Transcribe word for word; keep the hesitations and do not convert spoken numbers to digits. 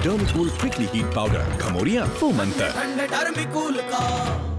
डर्माकूल prickly heat powder, घमौरियां वो मंतर। ठंडे डर्मिकूल का